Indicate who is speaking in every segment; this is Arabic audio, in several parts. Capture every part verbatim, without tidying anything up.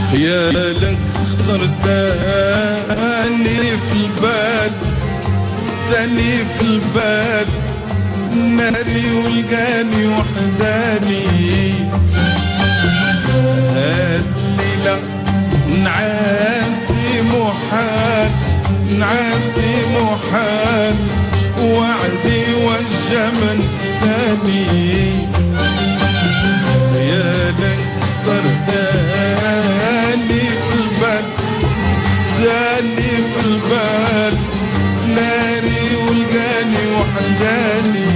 Speaker 1: خيالك اخترتني في البال، تاني في البال ناري ولقاني وحداني. هاد الليلة نعاسي محال، نعاسي محال وعدي والجمن الثاني. خيالك اخترتني في البال، تاني في البال ناري ولقاني وحداني.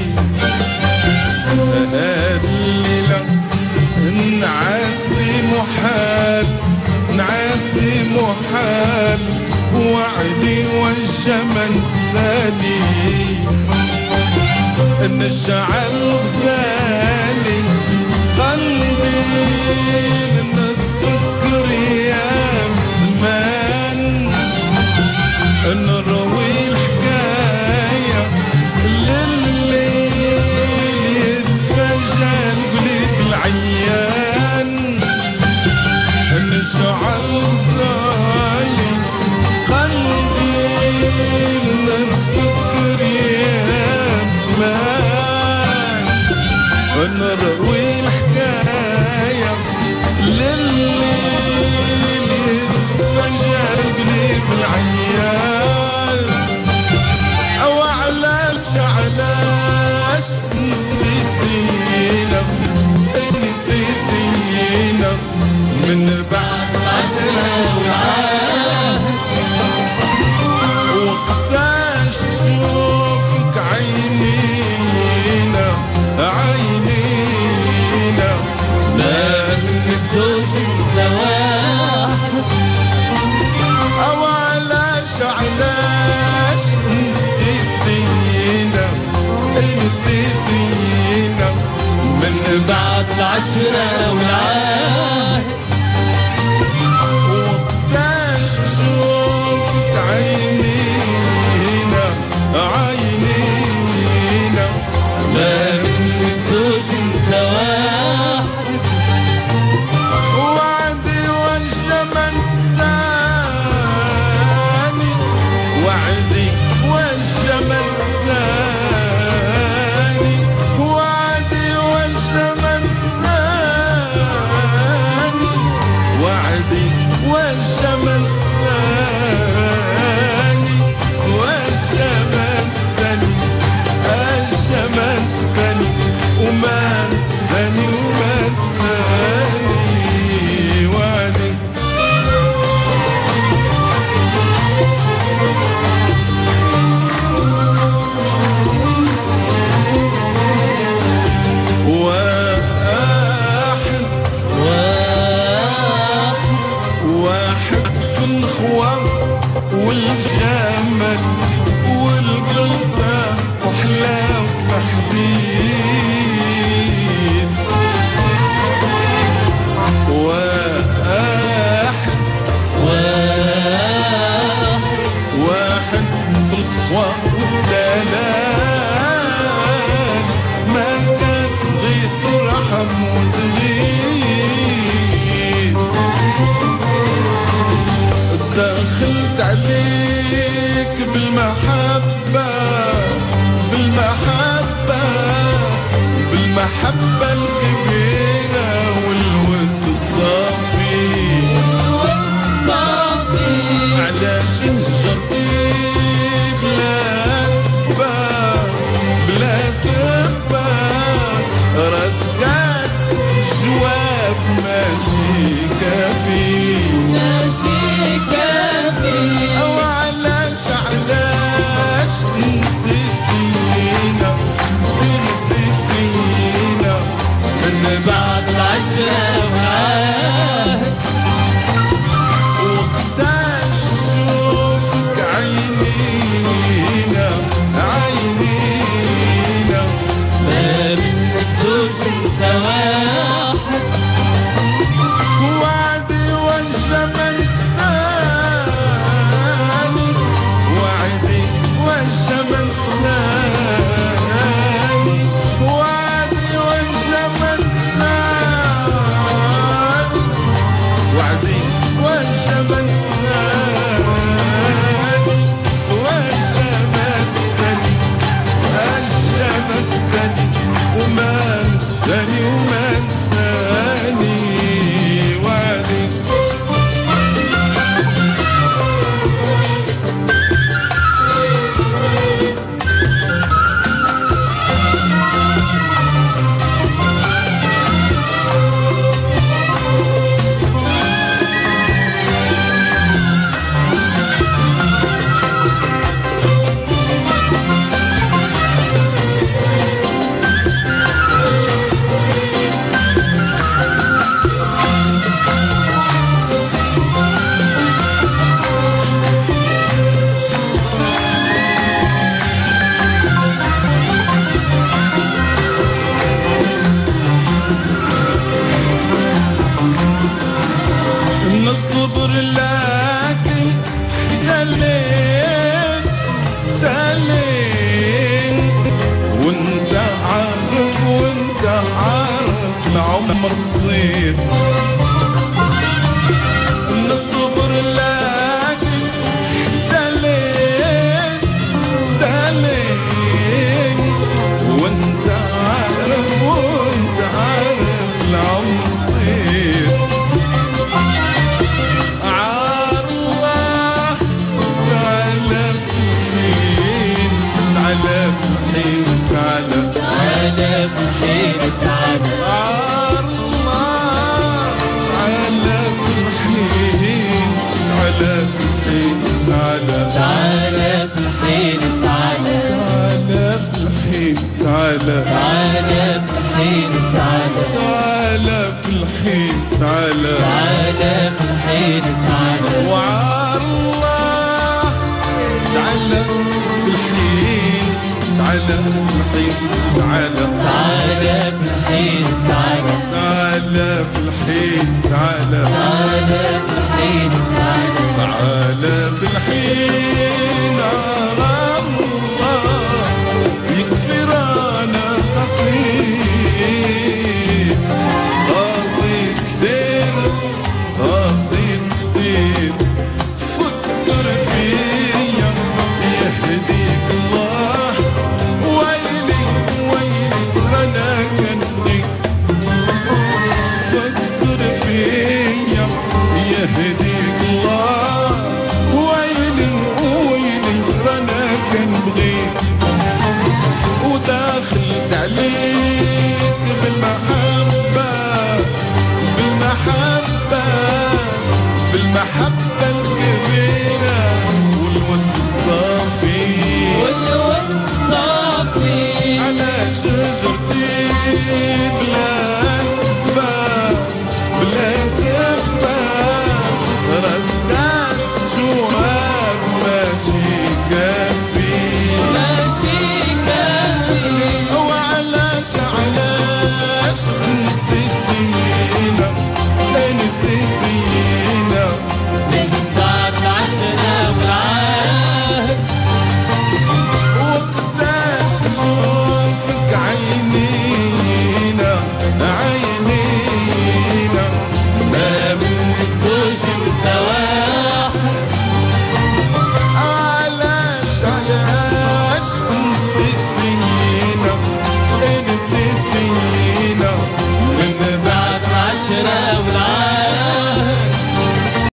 Speaker 1: هاد الليلة نعاسي محال، نعاسي محال وعدي والجمن الثاني. نشعل غزالي قلبي نتفكر ايام زمان، نروي الحكاية لليل يتفجى القلب العيان. نشعل غزالي قلبي نتفكر ايام زمان، نروي الحكاية لليل يتفجى القلب العيان. أو علاش علاش نسيتينا نسيتينا من بعد عشرة وعاد. وقتاش تشوفك عينينا عينينا ما بنفسوش نتواحد. أو علاش علاش نسيتينا نسيتينا من بعد العشرة والعهد. وقتاش تشوفك عينينا عينينا ما بنفسوش نتواحد. وعدي والجمن الثاني، وعدي والجمن الثاني، وعدي والجمن الثاني، وعدي والجمن الثاني، والجمن الثاني، الجمن الثاني وما نساني وما نساني وعدي. واحد واحد واحد في الخوى والجمل والقلصة وحلاوة تحديد. واحد واحد واحد في الخوى والدلال ما كتبغي ترحم وتغيب. دخلت عليك بالمحبة بالمحبة بالمحبة الكبيرة والود الصافي. علاش هجرتي بلا سبب بلا سبب؟ راسكات جواب ماشي كافي ماشي كافي. أو علاش علاش نسيتينا نسيتينا من بعد العشرة وعاد. وقتاش نشوفك عينينا عينينا ما بنكسوش نتواحد. وعدي والجمن الثاني، وعدي والجمن الثاني، وعدي والجمن الثاني العمر قصير نصبر لكن تلين تلين وانت عارف وانت عارف العمر قصير عالله تعالى بالحين تعالى بالحين تعالى
Speaker 2: تعالى بالحين تعالى
Speaker 1: عالله تعالى بالحين تعالى بالحين تعالى
Speaker 2: تعالى بالحين تعالى
Speaker 1: تعالى بالحين تعالى
Speaker 2: تعالى بالحين تعالى
Speaker 1: تعالى في الحين تعالى
Speaker 2: تعالى بالحين تعالى
Speaker 1: وعالله تعالى في الحين تعالى في الحين تعالى
Speaker 2: تعالى بالحين تعالى
Speaker 1: تعالى في الحين تعالى
Speaker 2: تعالى بالحين تعالى
Speaker 1: تعالى في الحين الله يكفي رانا قصيد قصيد كتير قصيد كتير فكر فيا يهديك الله ويلي ويلي رانا كنبغيك فكر فيا يهديك الله ويلي ويلي رانا كنبغيك وداخلت عليك بالمحبة بالمحبة بالمحبة الكبيرة والود الصافي
Speaker 2: والود الصافي
Speaker 1: على شجرتي بلا سباب بلا سباب رزقات جواب ماشي كافي
Speaker 2: ماشي كافي
Speaker 1: وعلاش علاش نسيتينا نسيتينا
Speaker 2: من بعد العشرة والعهد
Speaker 1: وقتاش نشوفك عينينا عينينا
Speaker 2: ما منك زوج انت واحد
Speaker 1: علاش علاش نسيتينا نسيتينا من بعد
Speaker 2: بعد العشرة والعهد